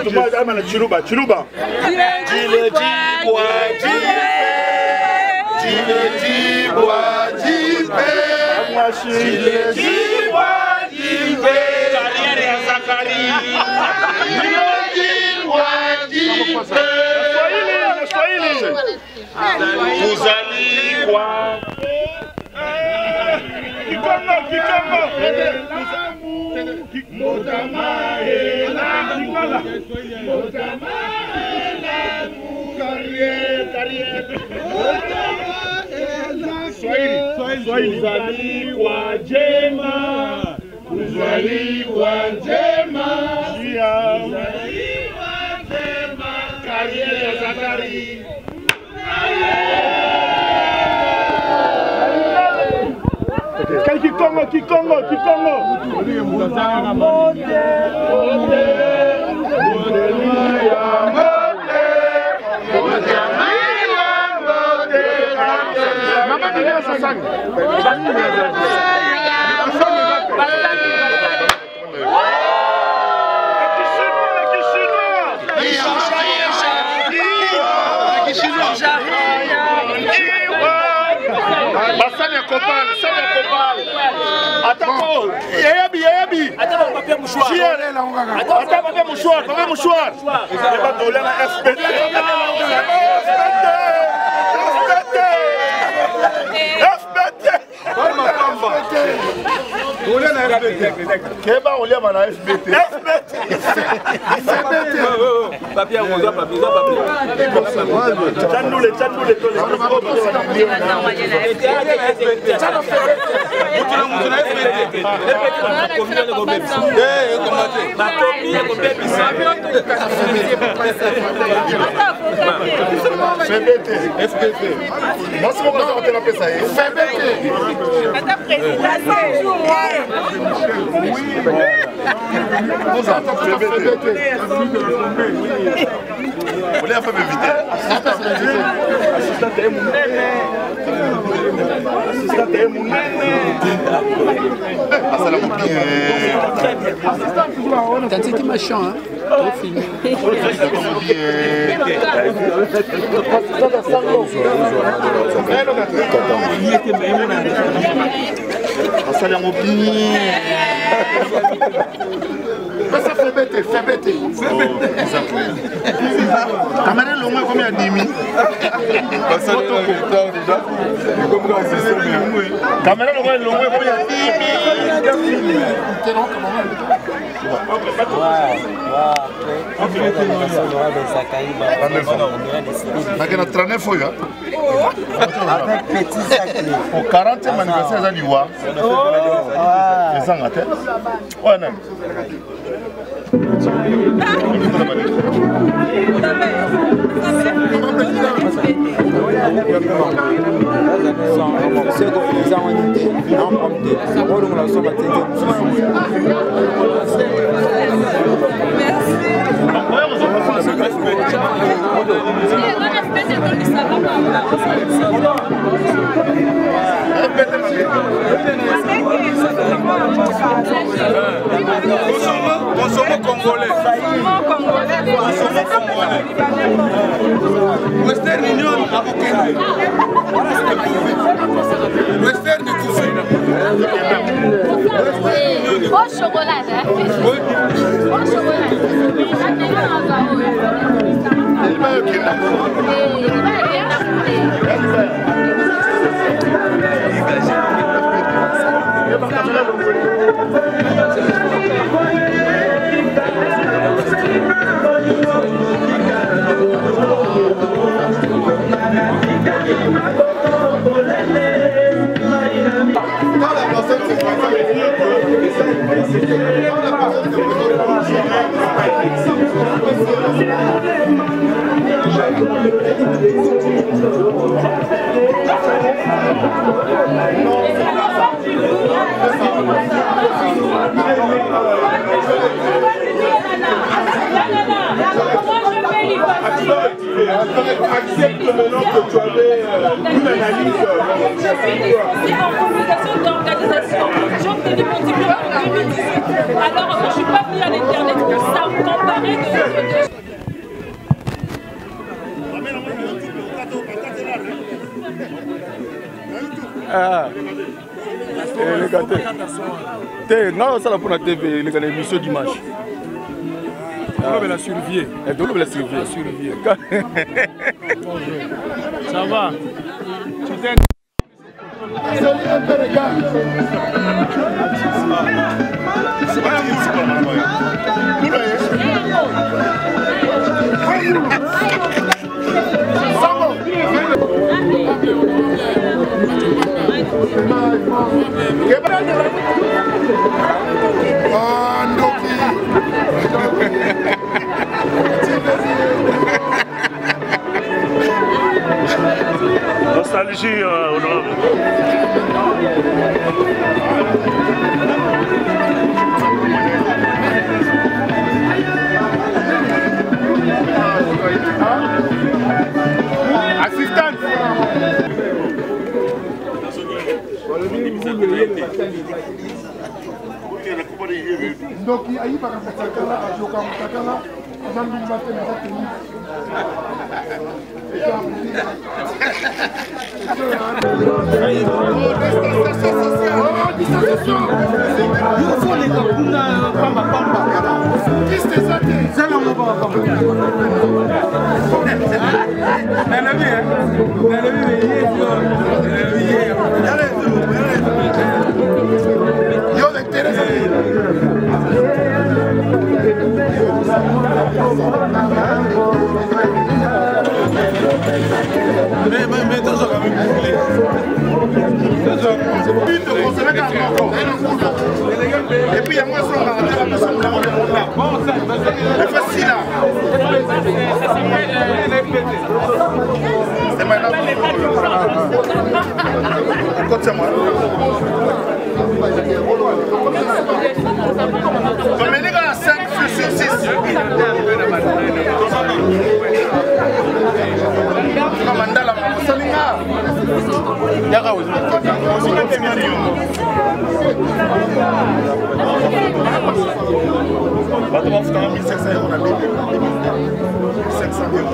Au 40e anniversaire du roi. Consommons congolais. Western Union avocat. Western du tout. Au chocolat, hein? Au chocolat. Accepte maintenant que tu avais une analyse. C'est en communication d'organisation. J'ai obtenu mon diplôme en 2018. Alors, je ne suis pas venue à l'Internet pour ça. séparés de l'autre. Ah, les gars, non, ça là pour la TV, les gars, l'émission dimanche. La survie. Ça va. Nostalgie, honorable. Assistant. Donc, il y a eu par exemple et puis il y a moi sur la facile là. C'est maintenant. Écoute-moi. Comme les gars 5 sur 6. Mandala Salinga. Yaka aussi. Bato bafuta 1500 euros na bibi. 500 euros.